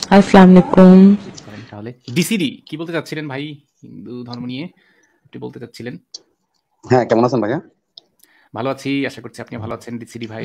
আসসালামু আলাইকুম। করেন তাহলে। ডিসিডি কি বলতে চাচ্ছিলেন ভাই? হিন্দু ধর্ম নিয়ে একটু বলতে চাচ্ছিলেন। হ্যাঁ, কেমন আছেন ভাইয়া? ভালো আছি, আশা করছি আপনি ভালো আছেন ডিসিডি ভাই।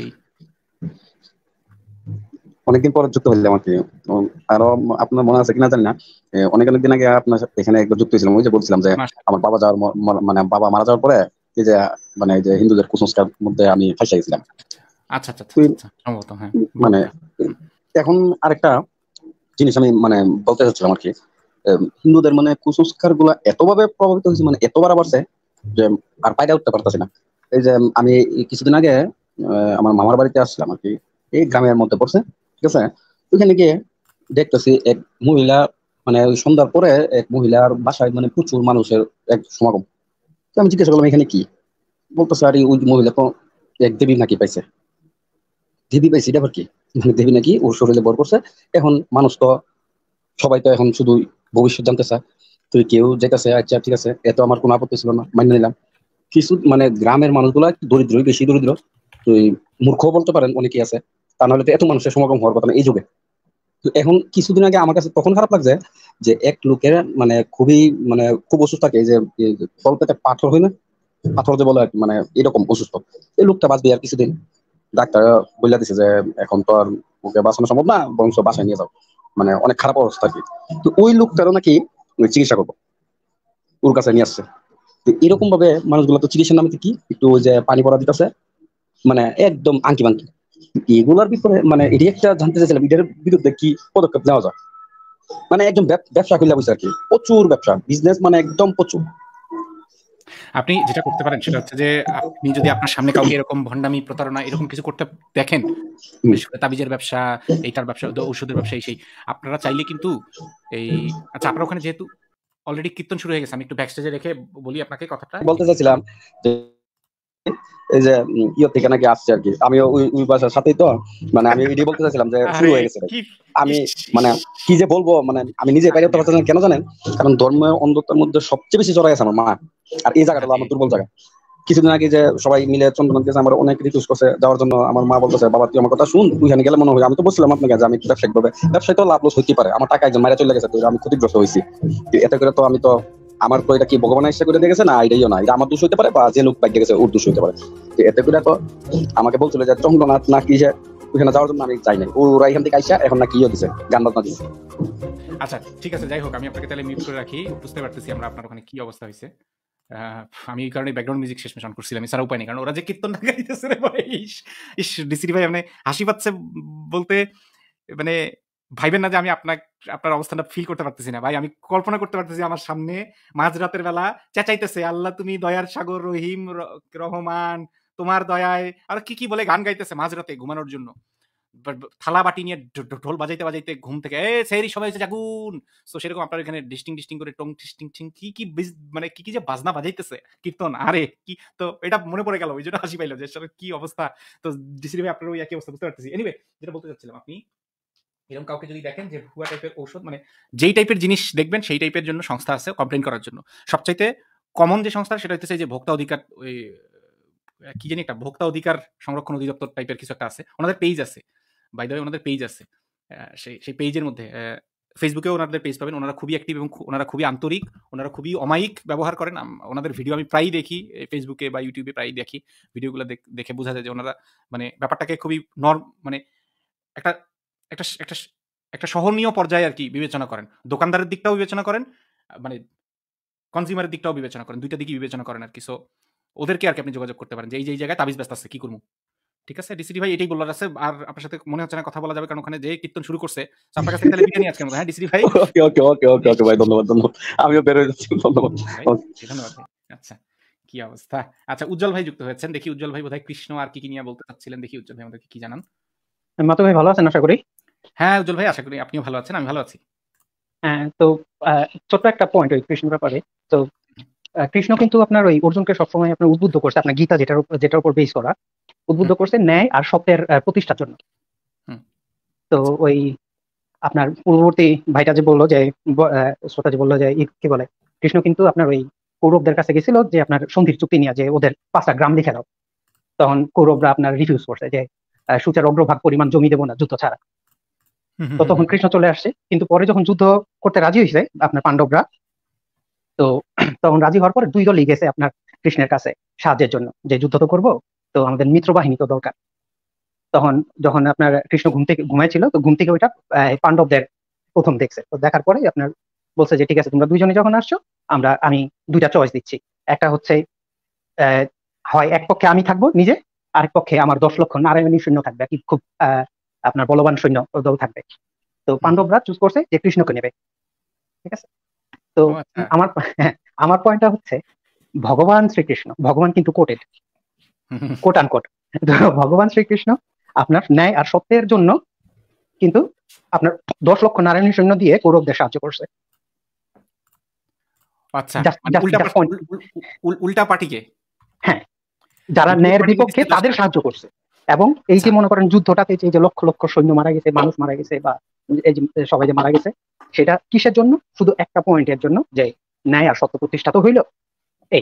অনেকদিন পর যুক্ত হইলাম আর কি। আরো আপনার মনে আছে কিনা জানি না, অনেক দিন আগে আপনার সাথে এখানে একবার যুক্ত হয়েছিলাম। ওই যে বলছিলাম যে মাশাআল্লাহ। আমার বাবা যাওয়ার মানে বাবা মারা যাওয়ার পরে এই যে মানে এই যে হিন্দুদের কুসংস্কার মধ্যে আমি ফাঁসে গেছিলাম। আচ্ছা, আচ্ছা, আচ্ছা, তুই আচ্ছা। সম্ভবত হ্যাঁ। মানে ভোক্তা। হুম। এখন আরেকটা জিনিস আমি মানে বলতে চাচ্ছিলাম আর কি। হিন্দুদের মানে কুসংস্কার গুলা এতভাবে প্রভাবিত হয়েছে, মানে এত বাড়া বাড়ছে যে আর পায়রা উঠতে পারতেছি না। এই যে আমি এই কিছুদিন আগে আমার মামার বাড়িতে আসছিলাম আর কি। এই গ্রামের মধ্যে পড়ছে, ঠিক আছে। ওইখানে গিয়ে দেখতেছি এক মহিলা, মানে ওই সন্ধ্যার পরে এক মহিলার বাসায় মানে প্রচুর মানুষের এক সমাগম। তো আমি জিজ্ঞাসা করলাম এখানে কি, বলতেছে আরে ওই মহিলা তো এক দেবী নাকি পাইছে। দেবী পাইছে এটা আবার কি? মানে দেবী নাকি ওর শরীরে বর করছে। এখন মানুষ তো সবাই তো এখন শুধু ভবিষ্যৎ জানতে চায়। তুই কেউ যেতেছে, আচ্ছা ঠিক আছে, এত আমার কোনো আপত্তি ছিল না, মান্য নিলাম। কিছু মানে গ্রামের মানুষগুলা একটু দরিদ্র, বেশি দরিদ্র। তুই মূর্খ বলতে পারেন অনেকেই আছে, তা নাহলে তো এত মানুষের সমাগম হওয়ার কথা না এই যুগে। তো এখন কিছুদিন আগে আমার কাছে তখন খারাপ লাগছে যে এক লোকের মানে খুবই মানে খুব অসুস্থ থাকে, এই যে তলপেটে পাথর হয় না, পাথর যে বলে আর কি, মানে এরকম অসুস্থ। এই লোকটা বাঁচবে আর কিছুদিন। ডাক্তার বলে দিছে যে এখন তো আর ওকে বাঁচানো সম্ভব না, বংশ বাসায় নিয়ে যাও। মানে অনেক খারাপ অবস্থা আর কি। তো ওই লোকটারও নাকি ওই চিকিৎসা করবো, ওর কাছে নিয়ে আসছে। তো এরকম ভাবে মানুষগুলো তো চিকিৎসার নামে কি একটু ওই যে পানি পড়া দিতেছে, মানে একদম আঙ্কি বাঙ্কি। এগুলোর বিপরে মানে এটি একটা জানতে চাইছিলাম, এটার বিরুদ্ধে কি পদক্ষেপ নেওয়া যায়। মানে একদম ব্যবসা খুলে বসে আর কি, প্রচুর ব্যবসা, বিজনেস মানে একদম প্রচুর। আপনি যেটা করতে পারেন সেটা হচ্ছে যে আপনি যদি আপনার সামনে কাউকে এরকম ভণ্ডামি, প্রতারণা এরকম কিছু করতে দেখেন, হুম। বিশেষ করে তাবিজের ব্যবসা, এইটার ব্যবসা, ঔষধের ব্যবসা, এই সেই আপনারা চাইলে কিন্তু এই আচ্ছা আপনার ওখানে যেহেতু অলরেডি কীর্তন শুরু হয়ে গেছে, আমি একটু ব্যাক স্টেজে রেখে বলি আপনাকে কথাটা। বলতে চাইছিলাম যে এই যে ইয়ে থেকে নাকি আসছে আর কি, আমি ওই ওই বাসার সাথেই তো, মানে আমি এটাই বলতে চাইছিলাম যে শুরু আরে হয়ে গেছে ভাই। কি আমি ইস, মানে ইস, কি যে বলবো, মানে আমি নিজে বাইরে হতে আরে পারছি না, কেন জানেন? কারণ ধর্মের অন্ধতার মধ্যে সবচেয়ে বেশি জড়াই আছে আমার মা। আর এই জায়গাটা হলো আরে আমার দুর্বল জায়গা। কিছুদিন আগে যে সবাই মিলে চন্দ্রনাথ গেছে, আমার অনেক রিকোয়েস্ট করছে যাওয়ার জন্য। আমার মা বলতেছে বাবা তুই আমার কথা শুন, ওইখানে গেলে মনে হয়, আমি তো বলছিলাম আপনাকে যে আমি ব্যবসায়িক ভাবে, ব্যবসায় তো লাভ লস হইতে পারে, আমার টাকা একজন মারা চলে গেছে, তো আমি ক্ষতিগ্রস্ত হয়েছি। এতে করে তো আমি তো, আমার তো এটা কি ভগবানের ইচ্ছা করে দিয়ে গেছে না, এটাইও না, এটা আমার দোষ হইতে পারে বা যে লোক বাইকে গেছে ওর দোষ হইতে পারে। তো এতে করে তো আমাকে বলছিল যে চন্দ্রনাথ না কি যে ওখানে যাওয়ার জন্য আমি যাই নাই, ওরা এখান থেকে আইসা এখন না কি দিছে, গান বাজনা দিছে। আচ্ছা ঠিক আছে, যাই হোক আমি আপনাকে তাহলে মিউট করে রাখি, বুঝতে পারতেছি আমরা আপনার ওখানে কি অবস্থা হয়েছে। আমি এই কারণে ব্যাকগ্রাউন্ড মিউজিক শেষমেশ অন করছিলাম, এছাড়া উপায় নেই, কারণ ওরা যে কীর্তনটা গাইতেছে রে ভাই, ইস ইস, ডিসিডি ভাই মানে হাসি পাচ্ছে বলতে, মানে ভাইবেন না যে আমি আপনার অবস্থানটা ফিল করতে পারতেছি না ভাই। আমি কল্পনা করতে পারতেছি আমার সামনে মাঝরাতের বেলা চেঁচাইতেছে আল্লাহ তুমি দয়ার সাগর, রহিম, রহমান, তোমার দয়ায় আর কি কি বলে গান গাইতেছে মাঝরাতে ঘুমানোর জন্য। থালা বাটি নিয়ে ঢোল বাজাইতে বাজাইতে ঘুম থেকে সেহরি সবাই হচ্ছে জাগুন। তো সেরকম আপনার এখানে ডিস্টিং ডিস্টিং করে টং টিস্টিং টিং কি কি মানে কি কি যে বাজনা বাজাইতেছে কীর্তন, আরে কি, তো এটা মনে পড়ে গেল, ওই জন্য হাসি পাইলো যে আসলে কি অবস্থা। তো ডিসি ভাই আপনার ওই একই অবস্থা বুঝতে পারতেছি। এনিওয়ে যেটা বলতে চাচ্ছিলাম, আপনি এরকম কাউকে যদি দেখেন যে ভুয়া টাইপের ঔষধ, মানে যেই টাইপের জিনিস দেখবেন সেই টাইপের জন্য সংস্থা আছে কমপ্লেন করার জন্য। সবচাইতে কমন যে সংস্থা সেটা হচ্ছে যে ভোক্তা অধিকার, ওই কি জানি একটা ভোক্তা অধিকার সংরক্ষণ অধিদপ্তর টাইপের কিছু একটা আছে, ওনাদের পেজ আছে, বাই দ্য ওয়ে ওনাদের পেজ আছে। সেই পেজের মধ্যে ফেসবুকেও ওনাদের পেজ পাবেন, ওনারা খুবই অ্যাক্টিভ এবং ওনারা খুবই আন্তরিক, ওনারা খুবই অমায়িক ব্যবহার করেন। ওনাদের ভিডিও আমি প্রায়ই দেখি, ফেসবুকে বা ইউটিউবে প্রায়ই দেখি। ভিডিওগুলো দেখে বোঝা যায় যে ওনারা মানে ব্যাপারটাকে খুবই মানে একটা একটা একটা একটা সহনীয় পর্যায়ে আর কি বিবেচনা করেন। দোকানদারের দিকটাও বিবেচনা করেন, মানে কনজিউমারের দিকটাও বিবেচনা করেন, দুইটা দিকই বিবেচনা করেন আর কি। সো ওদেরকে আর কি আপনি যোগাযোগ করতে পারেন যে এই জায়গায় তাবিজ ব্যস্ত আছে কি করবো। ঠিক আছে ডিসিডি ভাই, এটাই বলার আছে। আর আপনার সাথে মনে হচ্ছে না কথা বলা যাবে, কারণ ওখানে যে কীর্তন শুরু করছে। আপনার কাছ থেকে তাহলে বিদায় নিয়ে আজকের মতো, হ্যাঁ ডিসিডি ভাই। ওকে ওকে ওকে ওকে ওকে ভাই, ধন্যবাদ ধন্যবাদ। আমিও বের হয়ে যাচ্ছি, ধন্যবাদ। ভাই ধন্যবাদ ভাই। আচ্ছা কি অবস্থা। আচ্ছা উজ্জ্বল ভাই যুক্ত হয়েছেন, দেখি উজ্জ্বল ভাই বোধহয় কৃষ্ণ আর কি কি নিয়ে বলতে চাচ্ছিলেন, দেখি উজ্জ্বল ভাই আমাদেরকে কি জানান। মাতো ভাই ভালো আছেন আশা করি। হ্যাঁ উজ্জ্বল ভাই আশা করি আপনিও ভালো আছেন, আমি ভালো আছি। হ্যাঁ তো ছোট্ট একটা পয়েন্ট ওই কৃষ্ণ ব্যাপারে। তো কৃষ্ণ কিন্তু আপনার ওই অর্জুনকে সবসময় আপনার উদ্বুদ্ধ করছে, আপনার গীতা যেটার উপর বেস করা, উদ্বুদ্ধ করছে ন্যায় আর সত্যের প্রতিষ্ঠার জন্য। তো ওই আপনার পূর্ববর্তী ভাইটা যে বললো যে শ্রোতা যে বললো যে কি বলে, কৃষ্ণ কিন্তু আপনার ওই কৌরবদের কাছে গেছিল যে আপনার সন্ধির চুক্তি নিয়ে, যে ওদের 5টা গ্রাম লিখে দাও। তখন কৌরবরা আপনার রিফিউজ করছে যে সূচের অগ্রভাগ পরিমাণ জমি দেবো না যুদ্ধ ছাড়া। তো তখন কৃষ্ণ চলে আসছে, কিন্তু পরে যখন যুদ্ধ করতে রাজি হয়েছে আপনার পাণ্ডবরা, তো তখন রাজি হওয়ার পরে দুই দলই গেছে আপনার কৃষ্ণের কাছে সাহায্যের জন্য, যে যুদ্ধ তো করবো, তো আমাদের মিত্র বাহিনী তো দরকার। তখন যখন আপনার কৃষ্ণ ঘুম থেকে ঘুমাইছিল, তো ঘুম থেকে ওইটা পাণ্ডবদের প্রথম দেখছে, তো দেখার পরে আপনার বলছে যে ঠিক আছে, তোমরা দুইজনে যখন আসছো, আমি দুইটা চয়েস দিচ্ছি। একটা হচ্ছে আহ, হয় এক পক্ষে আমি থাকবো নিজে, আরেক পক্ষে আমার 10 লক্ষ নারায়ণী সৈন্য থাকবে, কি খুব আপনার বলবান সৈন্য দল থাকবে। তো পাণ্ডবরা চুজ করছে যে কৃষ্ণকে নেবে। ঠিক আছে। তো ও আচ্ছা। আমার আমার পয়েন্টটা হচ্ছে, ভগবান শ্রীকৃষ্ণ, ভগবান কিন্তু কোট আনকোট, ভগবান শ্রীকৃষ্ণ আপনার ন্যায় আর সত্যের জন্য কিন্তু আপনার 10 লক্ষ নারায়ণী সৈন্য দিয়ে কৌরবদের সাহায্য করছে। আচ্ছা, Just- মানে just উল্টা that point. উল্টা পার্টিকে, হ্যাঁ, যারা বিপরীত ন্যায়ের পার্টিকে বিপক্ষে দিচ্ছে তাদের 10টা। সাহায্য করছে। এবং এই যে আচ্ছা, মনে করেন যুদ্ধটাতে যে লক্ষ লক্ষ সৈন্য মারা গেছে, মানুষ মারা গেছে, বা এই যে সবাই যে মারা গেছে, সেটা কিসের জন্য? শুধু একটা পয়েন্টের জন্য, যে ন্যায় আর সত্য প্রতিষ্ঠা তো হইলো। এই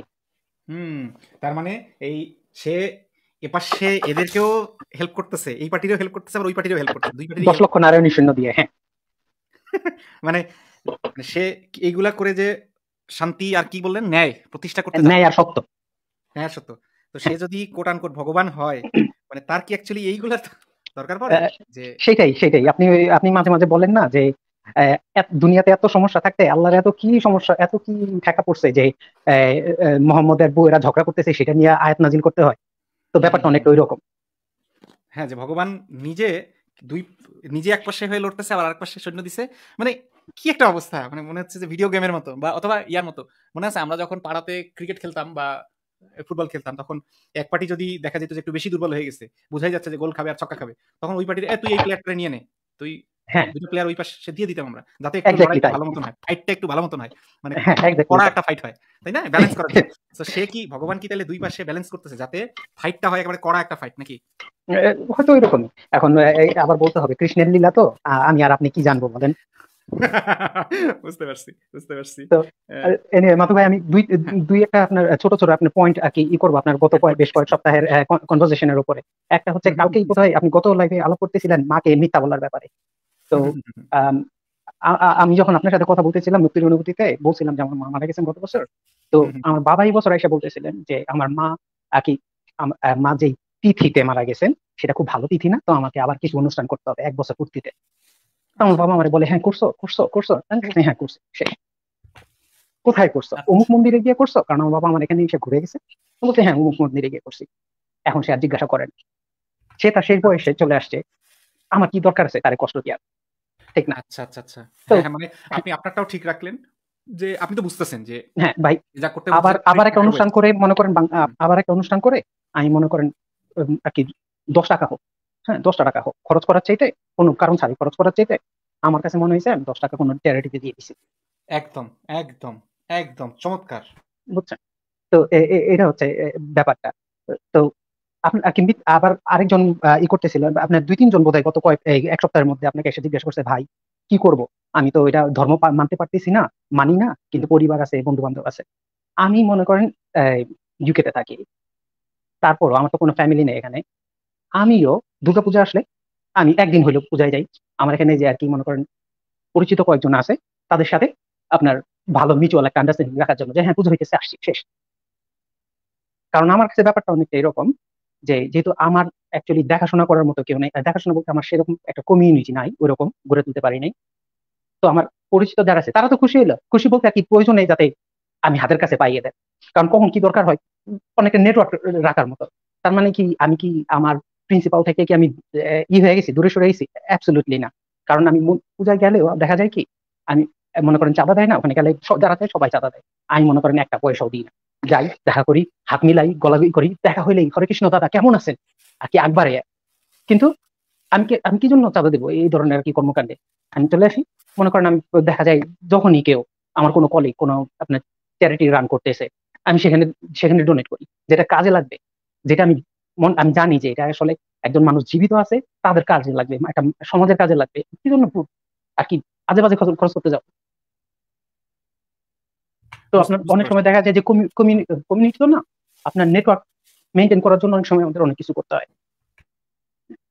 তার মানে এই সে এপাশে এদেরকেও হেল্প করতেছে, এই পার্টিরও হেল্প করতেছে, আবার ওই পার্টিরও হেল্প করতেছে, দুই পার্টিরই 10 লক্ষ নারায়ণী সৈন্য দিয়ে, হ্যাঁ। মানে মানে সে এইগুলা করে যে শান্তি আর কি বললেন, ন্যায় প্রতিষ্ঠা করতে চায়। ন্যায় আর সত্য। হ্যাঁ, সত্য। তো সে যদি কোট আনকোট ভগবান হয়, মানে তার কি অ্যাকচুয়ালি এইগুলা দরকার পড়ে? যে সেটাই আপনি মাঝে মাঝে বলেন না যে দুনিয়াতে এত সমস্যা থাকতে আল্লাহর এত কি সমস্যা, এত কি ঠেকা পড়ছে যে মোহাম্মদের বউয়েরা ঝগড়া করতেছে, সেটা নিয়ে আয়াত নাজিল করতে হয়। তো ব্যাপারটা অনেকটা ওই রকম। হ্যাঁ, যে ভগবান নিজে দুই নিজে এক পাশে হয়ে লড়তেছে, আবার আরেক পাশে সৈন্য দিছে। মানে কি একটা অবস্থা, মানে মনে হচ্ছে যে ভিডিও গেমের মতো, বা অথবা ইয়ার মতো। মনে আছে আমরা যখন পাড়াতে ক্রিকেট খেলতাম বা ফুটবল খেলতাম, তখন এক পার্টি যদি দেখা যেত যে একটু বেশি দুর্বল হয়ে গেছে, বোঝাই যাচ্ছে যে গোল খাবে আর ছক্কা খাবে, তখন ওই পার্টির তুই এই প্লেয়ারটা নিয়ে নে, তুই হ্যাঁ, দুটো প্লেয়ার ওই পাশে দিয়ে দিতাম আমরা, যাতে একটু এক্স্যাক্টলি লড়াইটা তাই। ভালো মতন হয়, ফাইটটা একটু ভালো মতন হয়, মানে হ্যাঁ, এক্স্যাক্টলি কড়া তাই। একটা ফাইট হয়, তাই না, ব্যালেন্স করার জন্য। তো সে কি ভগবান কি তাহলে দুই পাশে ব্যালেন্স করতেছে যাতে ফাইটটা হয় একেবারে কড়া একটা ফাইট নাকি? হয়তো ওইরকমই। এখন আবার বলতে হবে কৃষ্ণের লীলা তো, আমি আর আপনি কি জানবো বলেন। বুঝতে পারছি, বুঝতে পারছি। তো আহ, এনিওয়ে মাথু ভাই, আমি দুই দুই একটা আপনার ছোট ছোট আপনার পয়েন্ট আর কি করবো আপনার গত বেশ কয়েক সপ্তাহের কনভারসেশনের উপরে। একটা হচ্ছে, কালকেই কোথায় আপনি গত লাইভে আলাপ করতেছিলেন মাকে মিথ্যা বলার ব্যাপারে। তো আম, আমি যখন আপনার সাথে কথা বলতেছিলাম মুক্তির অনুভূতিতে, বলছিলাম যে আমার মা মারা গেছেন গত বছর। তো আমার বাবা এই বছর এসে বলতেছিলেন যে আমার মা আর কি, মা যেই তিথিতে মারা গেছেন সেটা খুব ভালো তিথি না, তো আমাকে আবার কিছু অনুষ্ঠান করতে হবে 1 বছর পূর্তিতে। তো আমার বাবা আমারে বলে, হ্যাঁ করছো করছো করছো, আমি বলি, হ্যাঁ করছি। সে কোথায় করছো? অমুক মন্দিরে গিয়ে করছো? কারণ আমার বাবা আমার এখানে এসে ঘুরে গেছে। তো বলছে হ্যাঁ অমুক মন্দিরে গিয়ে করছি। এখন সে আর জিজ্ঞাসা করেন, সে তার শেষ বয়সে চলে আসছে, আমার কি দরকার আছে তারে কষ্ট দেওয়ার, ঠিক না? আচ্ছা আচ্ছা আচ্ছা, তো হ্যাঁ হ্যাঁ, মানে আপনি আপনারটাও ঠিক রাখলেন, যে আপনি তো বুঝতেছেন যে হ্যাঁ ভাই, যা করতে আবার বলছে আবার একটা টাকা অনুষ্ঠান ওয়েস্ট। করে মনে করেন আবার একটা অনুষ্ঠান করে আমি মনে করেন আর কি 10 টাকা হোক, হ্যাঁ 10টা টাকা হোক, খরচ করার চাইতে, কোনো কারণ ছাড়াই খরচ করার চাইতে, আমার কাছে মনে হয়েছে আমি 10 টাকা কোনো চ্যারিটিতে দিয়ে দিছি। একদম একদম একদম চমৎকার। বুঝছেন? তো এটা হচ্ছে ব্যাপারটা। তো আপনি আর কি আবার আরেকজন করতেছিল, আপনার 2-3 জন বোধহয় গত এক সপ্তাহের মধ্যে আপনাকে এসে জিজ্ঞাসা করছে, ভাই কি করব, আমি তো এটা ধর্ম মানতে পারতেছি না, মানি না, কিন্তু পরিবার আছে, বন্ধু বান্ধব আছে। আমি মনে করেন ইউকেতে থাকি, তারপরও আমার তো কোনো ফ্যামিলি নেই এখানে। আমিও দুর্গাপূজা আসলে আমি একদিন হইলেও পূজায় যাই। আমার এখানে যে আর কি মনে করেন পরিচিত কয়েকজন আছে, তাদের সাথে আপনার ভালো মিউচুয়াল একটা আন্ডারস্ট্যান্ডিং রাখার জন্য, যে হ্যাঁ পুজো হইতেছে আসছি শেষ। কারণ আমার কাছে ব্যাপারটা অনেকটা এরকম, যে যেহেতু আমার অ্যাকচুয়ালি দেখাশোনা করার মতো কেউ নেই, আর দেখাশোনা বলতে আমার সেরকম একটা কমিউনিটি নাই, ওইরকম গড়ে তুলতে পারি নাই। তো আমার পরিচিত যারা আছে তারা তো খুশি হলো, খুশি বলতে আর কি প্রয়োজন নেই যাতে আমি হাতের কাছে পাইয়ে দেয়। কারণ কখন কি দরকার হয়, অনেকের নেটওয়ার্ক রাখার মতো। তার মানে কি আমি কি আমার প্রিন্সিপাল থেকে কি আমি হয়ে গেছি, দূরে সরে গেছি? অ্যাবসলিউটলি না। কারণ আমি পূজায় গেলেও দেখা যায় কি, আমি মনে করেন চাঁদা দেয় না, ওখানে গেলে যারা চায় সবাই চাঁদা দেয়, আমি মনে করেন একটা পয়সাও দিই না। যাই, দেখা করি, হাত মিলাই, গলাগলি করি, দেখা হইলেই হরে কৃষ্ণ দাদা কেমন আছেন আর কি আকবারে। কিন্তু আমি কি জন্য চাঁদা দেবো এই ধরনের আর কি কর্মকাণ্ডে? আমি চলে আসি। মনে করেন আমি দেখা যায় যখনই কেউ আমার কোনো কলিগ কোনো আপনার চ্যারিটি রান করতেছে, আমি সেখানে সেখানে ডোনেট করি, যেটা কাজে লাগবে, যেটা আমি জানি যে এটা আসলে একজন মানুষ জীবিত আছে, তাদের কাজে লাগবে, একটা সমাজের কাজে লাগবে, কি জন্য আর কি আজে বাজে খরচ করতে যাবো? তো বুঝতে আপনার বুঝতে অনেক পারছি। সময় দেখা যায় যে কমিউনিটি তো না, আপনার নেটওয়ার্ক মেনটেন করার জন্য অনেক সময় আমাদের অনেক কিছু করতে হয়।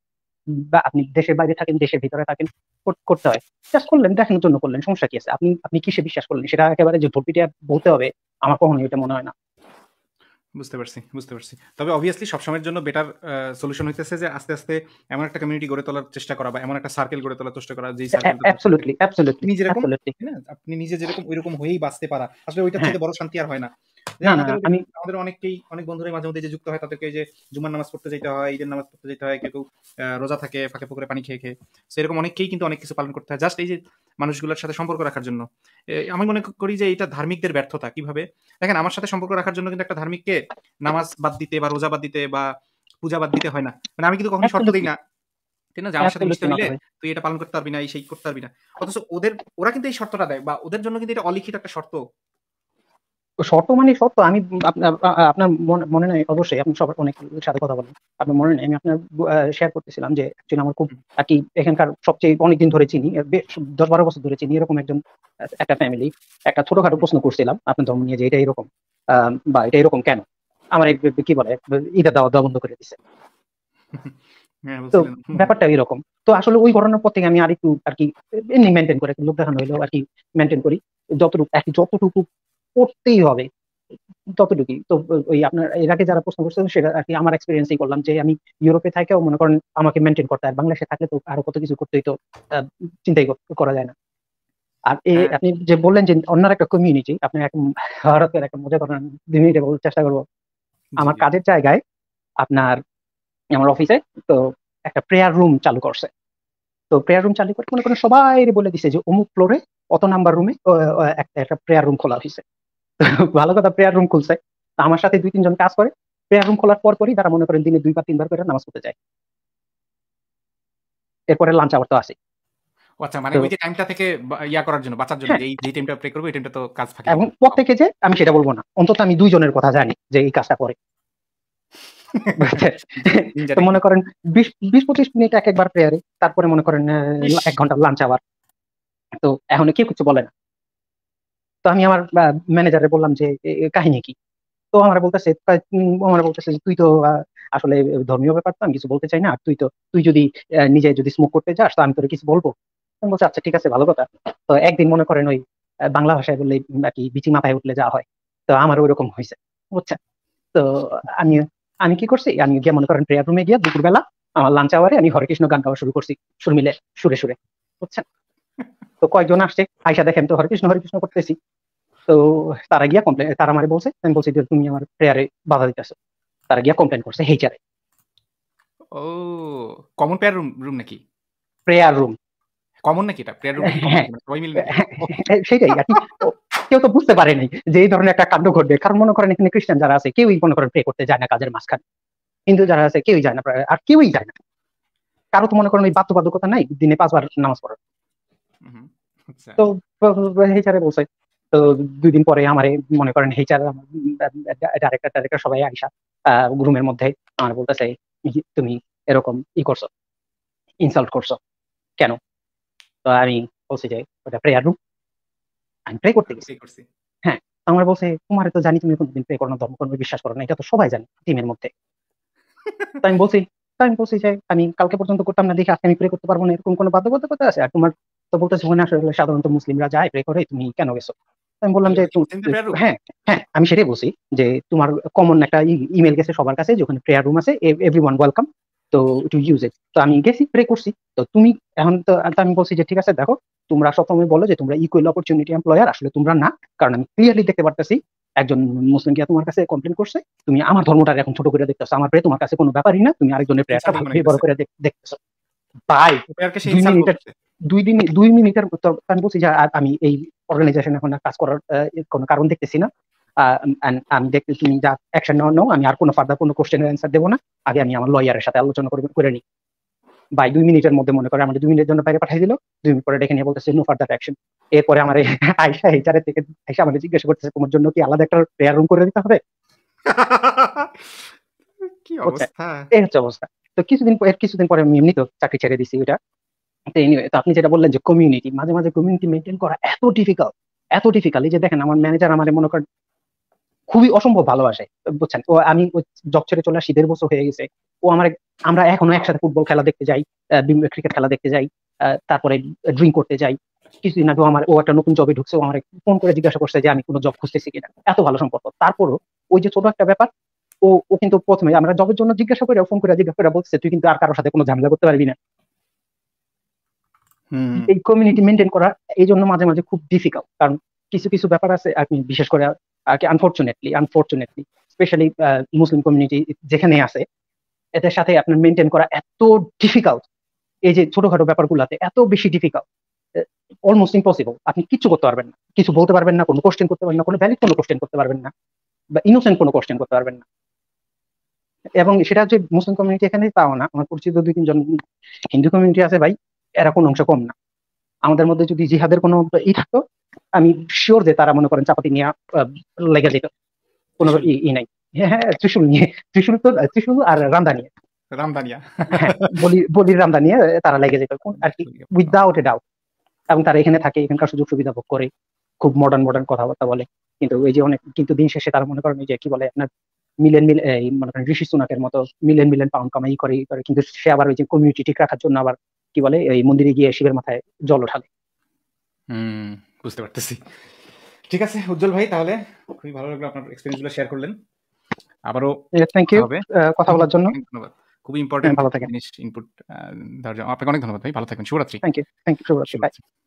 বা আপনি দেশের বাইরে থাকেন, দেশের ভিতরে থাকেন, করতে হয়। জাস্ট করলেন, দেখানোর জন্য করলেন, সমস্যা কি আছে? আপনি আপনি কিসে বিশ্বাস করলেন সেটা একেবারে যে ভোট পিটিয়ে বলতে হবে, আমার কখনোই এটা মনে হয় না। বুঝতে পারছি, বুঝতে পারছি। তবে obviously সবসময়ের জন্য বেটার সলিউশন হইতেছে যে আস্তে, আস্তে এমন একটা কমিউনিটি গড়ে তোলার চেষ্টা করা বা এমন একটা সার্কেল গড়ে তোলার চেষ্টা করা যেই সার্কেলটাতে অ্যাবসলিউটলি, অ্যাবসলিউটলি, আপনি যেরকম, অ্যাবসলিউটলি। তাই না? আপনি নিজে যেরকম ঐরকম হয়েই বাঁচতে পারা। আসলে ওইটার হ্যাঁ, চাইতে বড় শান্তি আর হয় না। যে না, না, আমাদেরও আমি আমাদের অনেকেই অনেক বন্ধুরাই মাঝে মধ্যে যে যুক্ত হয় তাদেরকে এই যে জুমার নামাজ পড়তে যেতে হয়, ঈদের নামাজ পড়তে যেতে হয়, কেউ রোজা থাকে ফাঁকে ফোকরে পানি খেয়ে খেয়ে। সো এরকম অনেককেই কিন্তু অনেক কিছু পালন করতে হয় জাস্ট এই যে মানুষগুলোর সাথে সম্পর্ক রাখার জন্য। আমি মনে করি যে এটা ধার্মিকদের ব্যর্থতা। কিভাবে? দেখেন আমার সাথে সম্পর্ক রাখার জন্য কিন্তু একটা ধার্মিককে নামাজ বাদ দিতে বা রোজা বাদ দিতে বা পূজা বাদ দিতে হয় না। মানে আমি কিন্তু কখনো শর্ত দেই অ্যাবসলিউটলি, না। ঠিক না? যে আমার সাথে মিশতে অ্যাবসলিউটলি নট হইলে ভাই। তুই এটা পালন করতে পারবি না, এই সেই করতে পারবি না। অথচ ওরা কিন্তু এই শর্তটা দেয় বা ওদের জন্য কিন্তু এটা অলিখিত একটা শর্ত। শর্ত মানে শর্ত। আমি আপনার আপনার মনে নাই, অবশ্যই আপনি সবার অনেক সাথে কথা বলেন, আপনার মনে নেই আমি আপনার শেয়ার করতেছিলাম যে অ্যাকচুয়ালি আমার খুব হুম, আর কি এখানকার সবচেয়ে অনেকদিন ধরে চিনি, বেশ 10-12 বছর ধরে চিনি এরকম একজন, একটা ফ্যামিলি, একটা ছোটখাটো হুম। প্রশ্ন করছিলাম আপনার ধর্ম নিয়ে যে এটা এরকম, বা এটা এরকম কেন, আমার কি বলে ঈদের দাওয়া দেওয়া বন্ধ করে দিছে। হ্যাঁ, তো বলছিলেন। হুম, হুম। ব্যাপারটা এরকম। তো আসলে ওই ঘটনার পর থেকে আমি আরেকটু আর কি মেনটেন করে, একটু লোক দেখানো হইলেও আর কি মেনটেন করি, যতটুকু আর কি, যতটুকু করতেই হবে ততটুকুই। তো ওই আপনার এর আগে যারা প্রশ্ন করছেন সেটা আর কি আমার এক্সপেরিয়েন্সই করলাম যে আমি ইউরোপে থাকেও মনে করেন আমাকে মেনটেন করতে হয়, বাংলাদেশে থাকলে তো আরো কত কিছু করতেই তো চিন্তাই করা যায় না। আর হ্যাঁ, আপনি যে বললেন যে অন্য একটা কমিউনিটি, আপনি এক ভারতের একটা মজা ঘটনা 2 মিনিটে বলার চেষ্টা করবো। জি, আমার জি। কাজের জায়গায় আপনার, আমার অফিসে তো একটা প্রেয়ার রুম চালু করছে। তো প্রেয়ার রুম চালু করে মনে করেন সবাই বলে দিছে যে অমুক ফ্লোরে অত নাম্বার রুমে একটা প্রেয়ার রুম খোলা হয়েছে। ভালো কথা, প্রেয়ার রুম খুলছে। তো আমার সাথে 2-3 জন কাজ করে। প্রেয়ার রুম খোলার পরই তারা মনে করেন দিনে 2 বা 3 বার করে নামাজ পড়তে যায়। এরপরে লাঞ্চ আওয়ার তো আছে। ও আচ্ছা, মানে তো ওই যে টাইমটা থেকে ইয়া করার জন্য, বাঁচার জন্য হ্যাঁ, যে যেই টাইমটা প্রে করবো এই টাইমটা তো কাজ ফাঁকি এবং দিতে হবে। প্রত্যেকে যে আমি সেটা বলবো না, অন্তত আমি 2 জনের কথা জানি যে এই কাজটা করে। বুঝছেন? জি, দিন তো জানে কি? মনে করেন 20-25 মিনিট এক একবার প্রেয়ারে, তারপরে মনে করেন ইস! 1 ঘন্টা লাঞ্চ আওয়ার। তো এখন কেউ কিছু বলে না। তো আমি আমার ম্যানেজারে বললাম যে কাহিনী কি? তো আমার বলতেছে যে তুই তো আসলে ধর্মীয় ব্যাপার, তো আমি কিছু বলতে চাই না, আর তুই যদি নিজে যদি স্মোক করতে যাস তো আমি তোরে কিছু বলবো। আমি বলছি আচ্ছা ঠিক আছে, ভালো কথা। তো একদিন মনে করেন ওই বাংলা ভাষায় বললে আর কি বিচি মাথায় উঠলে যা হয়, তো আমার ওইরকম হয়েছে, বুঝছেন? তো আমি আমি কি করছি, আমি গিয়ে মনে করেন প্রেয়ার রুমে গিয়ে দুপুরবেলা আমার লাঞ্চ আওয়ারে আমি হরে কৃষ্ণ গান গাওয়া শুরু করছি, সুর মিলে, সুরে সুরে, বুঝছেন? তো কয়েকজন আসছে, আয়সা দেখেন তো হরে কৃষ্ণ করতেছি। তো তারা গিয়া কমপ্লেন, তারা আমারে বলছে, আমি বলছি যে তুমি আমার প্রেয়ারে বাধা দিতেছো। তারা গিয়া কমপ্লেন করছে এইচআরে। ও, কমন পেয়ার রুম নাকি? Prayer room. কমন নাকি এটা? প্রেয়ার রুমটা কি কমন হ্যাঁ, নাকি? মানে সবাই মিলে নাকি? ও, সেটাই আর কি। কেউ তো বুঝতে পারে নাই যে এই ধরনের একটা কাণ্ড ঘটবে, কারণ মনে করেন এখানে খ্রিস্টান যারা আছে কেউই মনে করেন প্রে করতে যায় না কাজের মাঝখানে, হিন্দু যারা আছে কেউই যায় না প্রায়, আর কেউই যায় না। কারো তো মনে করেন ওই বাধ্যবাধকতা নাই দিনে 5 বার নামাজ পড়ার। হুম, আচ্ছা। তো এইচারে বলছে। তো 2 দিন পরে আমারে মনে করেন এইচার ডাইরেক্টর সবাই আইসা রুমের মধ্যে আমার বলতেছে তুমি এরকম করছো, ইনসাল্ট করছো কেন? তো আমি বলছি যে ওটা প্রেয়ার রুম, আমি প্রে করতে আমি গেছি। পে করছি। হ্যাঁ, আমার বলছে তোমার তো জানি তুমি কোনদিন প্রে করো না, ধর্ম কর্মে বিশ্বাস করো না, এটা তো সবাই জানে টিমের মধ্যে। তো আমি বলছি যে আমি কালকে পর্যন্ত করতাম না দেখে আজকে আমি প্রে করতে পারবো না, এরকম কোনো বাধ্যবাধকতা আছে? আর তোমার তো বলতেছে ওখানে আসলে সাধারণত মুসলিমরা যায় প্রে করে, তুমি কেন গেছো? তো আমি বললাম তাহলে যে ওটা কি মুসলিমদের প্রেয়ার রুম? হ্যাঁ, হ্যাঁ, আমি সেটাই বলছি যে তোমার কমন একটা ইমেল গেছে সবার কাছে যে ওখানে প্রেয়ার রুম আছে, এভরিওয়ান ওয়েলকাম, তো টু ইউজ ইট। তো আমি গেছি, প্রে করছি। তো তুমি এখন তো আমি বলছি যে ঠিক আছে দেখো, তোমরা সবসময় বলো যে তোমরা ইকুয়াল অপরচুনিটি এমপ্লয়ার, আসলে তোমরা না। কারণ আমি ক্লিয়ারলি দেখতে পারতেছি একজন মুসলিম গিয়া তোমার কাছে কমপ্লেন করছে, তুমি আমার ধর্মটার এখন ছোট করে দেখতেছো, আমার প্রে তোমার কাছে কোনো ব্যাপারই না, তুমি আরেকজনের প্রেয়ারটা ইনসাল্টিং মনে ভালো বড় হইতেছে। করে দেখতেছো। ভাই প্রেয়ারকে সে দুই ইনসাল্ট মিনিটের করতেছে। 2 মিনিটের উত্তর আমি বলছি যে আমি এই অর্গানাইজেশন এখন আর কাজ করার কোনো কারণ দেখতেছি না। আমি দেখতে তুমি যা অ্যাকশন নাও, আমি আর কোনো ফার্দার কোনো কোশ্চেনের অ্যান্সার দেবো না, আগে আমি আমার লয়ারের সাথে আলোচনা করে নিই। ভাই 2 মিনিটের মধ্যে মনে করে আমাদের 2 মিনিটের জন্য বাইরে পাঠিয়ে দিল। 2 মিনিট পরে ডেকে নিয়ে বলতেছে নো ফার্দার অ্যাকশন। এরপরে আমার আয়সা এইচারের থেকে আয়সা আমাদের জিজ্ঞাসা করতেছে তোমার জন্য কি আলাদা একটা প্রেয়ার রুম করে দিতে হবে? কি বুঝছে? অবস্থা! এই হচ্ছে অবস্থা। তো কিছুদিন পরে আমি এমনি তো চাকরি ছেড়ে দিছি ওইটা। তো এনিওয়ে, তো আপনি যেটা বললেন যে কমিউনিটি, মাঝে মাঝে কমিউনিটি মেনটেন করা এত ডিফিকাল্ট। এই যে দেখেন আমার ম্যানেজার আমার মনে করেন খুবই অসম্ভব ভালোবাসে, বুঝছেন? ও আমি ওই জব ছেড়ে চলে আসি 1.5 বছর হয়ে গেছে। ও আমরা এখনো একসাথে ফুটবল খেলা দেখতে যাই, ক্রিকেট খেলা দেখতে যাই, তারপরে ড্রিঙ্ক করতে যাই। কিছুদিন আগে ও একটা নতুন জবে ঢুকছে, ও আমার ফোন করে জিজ্ঞাসা করছে যে আমি কোনো জব খুঁজতেছি কিনা। এত ভালো সম্পর্ক। তারপরও ওই যে ছোট একটা ব্যাপার, ও কিন্তু প্রথমে আমরা জবের জন্য জিজ্ঞাসা করে ফোন করে জিজ্ঞাসা করে বলছে তুই কিন্তু আর কারোর সাথে কোনো ঝামেলা করতে পারবি না। এই কমিউনিটি মেনটেন করা এই জন্য মাঝে মাঝে খুব ডিফিকাল্ট, কারণ কিছু কিছু ব্যাপার আছে আর কি, বিশেষ করে আর কি আনফরচুনেটলি স্পেশালি মুসলিম কমিউনিটি যেখানে আছে এদের সাথে আপনার মেনটেন করা এত ডিফিকাল্ট। এই যে ছোটখাটো ব্যাপারগুলোতে এত বেশি ডিফিকাল্ট, অলমোস্ট ইম্পসিবল। আপনি কিচ্ছু করতে পারবেন না, কিছু বলতে পারবেন না, কোনো কোশ্চেন করতে পারবেন না, কোনো ভ্যালিড কোনো কোশ্চেন করতে পারবেন না, বা ইনোসেন্ট কোনো কোশ্চেন করতে পারবেন না। এবং সেটা যে মুসলিম কমিউনিটি এখানে তাও না, আমার পরিচিত 2-3 জন হিন্দু কমিউনিটি আছে ভাই, এরা কোনো অংশ কম না। আমাদের মধ্যে যদি জিহাদের কোনো থাকতো, আমি শিওর যে তারা মনে করেন চাপাতি নিয়ে লেগে যেত, কোনো নাই। হ্যাঁ, ত্রিশুল আর রামদা নিয়ে, হ্যাঁ বলির রামদা নিয়ে তারা লেগে যেত আর কি, উইদাউট এ ডাউট। এবং তারা এখানে থাকে, এখানকার সুযোগ সুবিধা ভোগ করে, খুব মডার্ন কথাবার্তা বলে। কিন্তু এই যে কিন্তু দিন শেষে তারা মনে করেন যে কি বলে আপনার মনে করেন ঋষি সুনাকের মতো মিলিয়ন পাউন্ড কামাই করে, কিন্তু সে আবার ওই যে কমিউনিটি ঠিক রাখার জন্য আবার কি বলে এই মন্দিরে গিয়ে শিবের মাথায় জল ওঠালে। বুঝতে পারতেছি। ঠিক আছে উজ্জ্বল ভাই, তাহলে খুবই ভালো লাগলো আপনার এক্সপেরিয়েন্স গুলো শেয়ার করলেন। আবারও থ্যাংক ইউ কথা বলার জন্য। ধন্যবাদ, খুবই ইম্পর্টেন্ট ভালো থাকেন। জিনিস ইনপুট দেওয়ার জন্য আপনাকে অনেক ধন্যবাদ ভাই। ভালো থাকবেন, শুভরাত্রি। থ্যাংক ইউ শুভরাত্রি।